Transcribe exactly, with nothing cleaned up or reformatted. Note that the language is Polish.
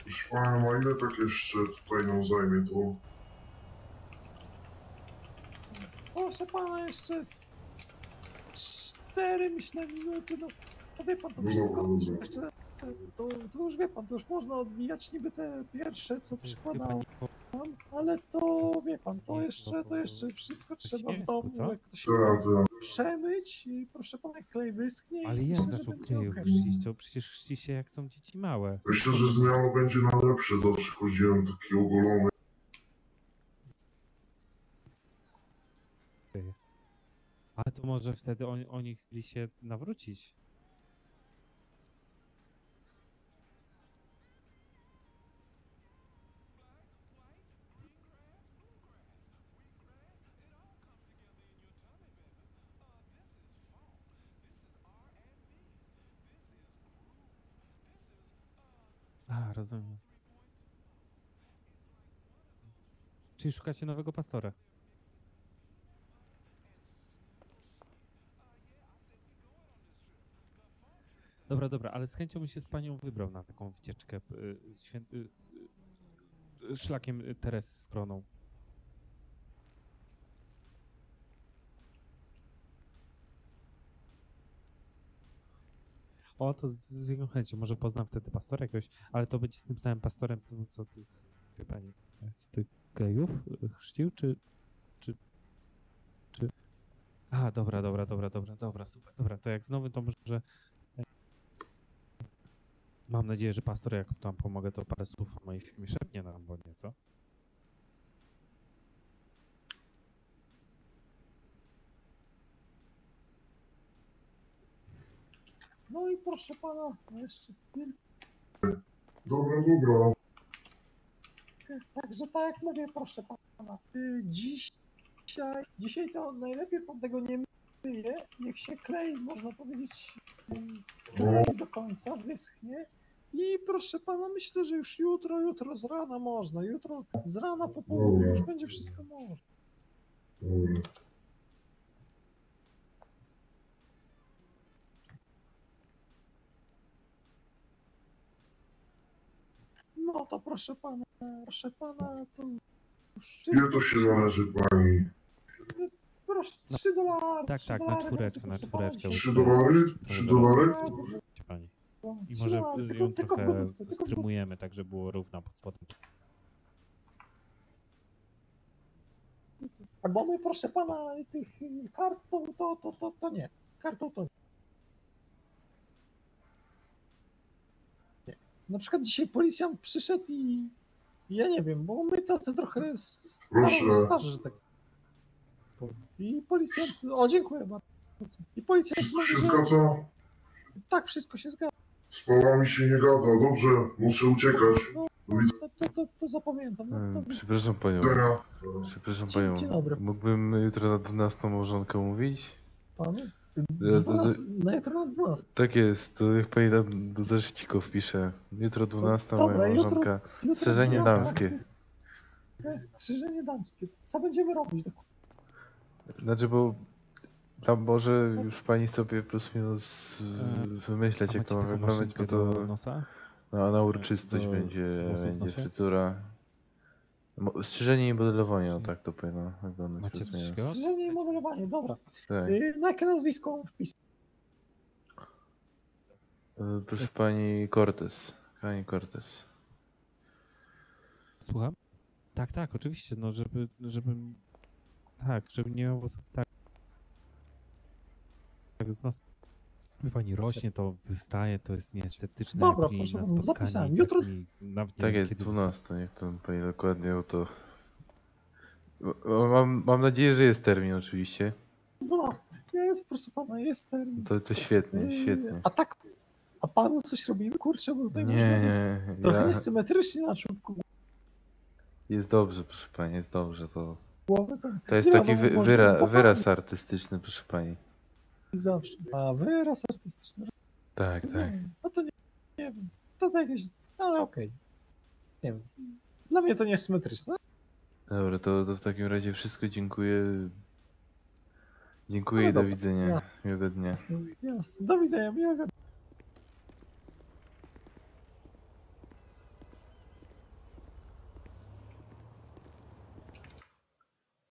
Proszę pana, a ile tak jeszcze tutaj nam zajmie to? Proszę pana, jeszcze z, z cztery, myślę, minuty, no, to wie pan, to No wszystko dobra, dobra. jeszcze, to, to już wie pan, to już można odwijać niby te pierwsze, co To jest przykładał chyba nie po pan, ale to, wie pan, to jest jeszcze, po- to jeszcze wszystko trzeba w śmiesku, domu, co? jak to się Tak, tak. przemyć i proszę pana, jak klej wyschnie Ale i jak myślę, że zaczął będzie kleju okej. chrzcić? To przecież chrzci się jak są dzieci małe. Myślę, że zmiana będzie na lepsze. Zawsze chodziłem taki ogolony. Ale to może wtedy oni, oni chcieli się nawrócić. A, rozumiem. Czyli szukacie nowego pastora? Dobra, dobra, ale z chęcią bym się z panią wybrał na taką wycieczkę y, świę... y, y, szlakiem y, Teresy z Kroną. O, to z- z jego chęcią, może poznam wtedy pastora jakiegoś, ale to będzie z tym samym pastorem, to co tych, wie pani, co tych gejów y, chrzcił, czy, czy, czy... A, dobra, dobra, dobra, dobra, dobra, super, dobra, to jak znowu to może... Mam nadzieję, że pastor, jak tam pomogę, to parę słów o mojej firmie szepnie nam, bo nie, co? No i proszę pana, jeszcze kilka. Dobra, dobra. Także tak jak mówię, proszę pana, y, dzisiaj, dzisiaj to najlepiej pan tego nie myje, niech się klei, można powiedzieć, y, sklei do końca, wyschnie. I proszę pana, myślę, że już jutro, jutro z rana można, jutro z rana po południu już będzie wszystko można. Dobra. No to proszę pana, proszę pana, to już Ile to się należy pani? proszę, trzy dolary. Tak, trzy tak, na dolary, czwóreczkę, proszę na pana, czwóreczkę. dzisiaj- Trzy dolary? Trzy dolary? Cię pani. I Trzy może dolary, y, tylko- ją tylko w trochę gotówce, tylko w strymujemy, tak żeby było równo pod spodem. Bo my, proszę pana, tych y, kart to, to, to, to, to nie. Kartą to nie. Na przykład dzisiaj policjant przyszedł i ja nie wiem, bo my tacy trochę s- Proszę. starzy, że tak powiem. I policjant, o dziękuję bardzo. I policjant Wszystko mówi, się że zgadza? tak, wszystko się zgadza. Z panami się nie gada. Dobrze, muszę uciekać. Do To, to, to, to zapamiętam. No, Em, to, Przepraszam panią. widzenia. Przepraszam Dzień- panią. dzień dobry. Mógłbym jutro na dwunastą małżonkę umówić? panu? to- dwanaście, na jutro na dwanaście. Tak jest, to niech pani tam do zeszycików wpisze. Jutro dwunasta Dobra, moja jutro- małżonka. jutro Strzeżenie dwunasta. damskie. Strzyżenie damskie. Co będziemy robić? Znaczy, bo tam może już pani sobie plus minus E, wymyśleć, A jak to macie ma taką wyglądać, bo maszynkę to do nosa? na, na uroczystość do będzie, włosów w będzie nosie? fryzura. Mo- Strzyżenie i modelowanie, o Czyli- tak to powinno wyglądać. Macie plus coś minus. takiego? Strzyżenie i modelowanie, dobra. Tak. Y, Na jakie nazwisko wpis? E, Proszę pani Cortez. Pani Cortez. Słucham? Tak, tak, oczywiście, no żeby, żebym... Tak, żeby nie miał włosów tak... Tak z nos... Wie pani, rośnie to, wystaje, to jest nieestetyczne, Dobra, jak później proszę na pana, spotkanie zapisałem. i Jutro- tak mi nawet nie Tak wiem, jest, kiedy dwunasta, niech to pani dokładnie o to... O, Mam, mam nadzieję, że jest termin oczywiście. dwanaście. Jest, proszę pana, jest termin. To, to świetnie, Y, świetnie. A tak, a panu coś robimy? Kurczę, bo tutaj Nie, można nie, trochę ja, niesymetrycznie na czubku jest dobrze, proszę pani, jest dobrze. To, głowy. To, to jest nie taki wiadomo, wy, można wyra, poprawić wyraz artystyczny, proszę pani. zawsze. A wyraz artystyczny. Tak, tak. Rozumiem. No to nie, nie wiem. To tak jakieś, ale okej. Nie wiem. Dla mnie to niesymetryczne. Dobra, to, to w takim razie wszystko dziękuję. Dziękuję No i do dobra, widzenia. ja- Miłego dnia. Jasne, jasne. Do widzenia, miłego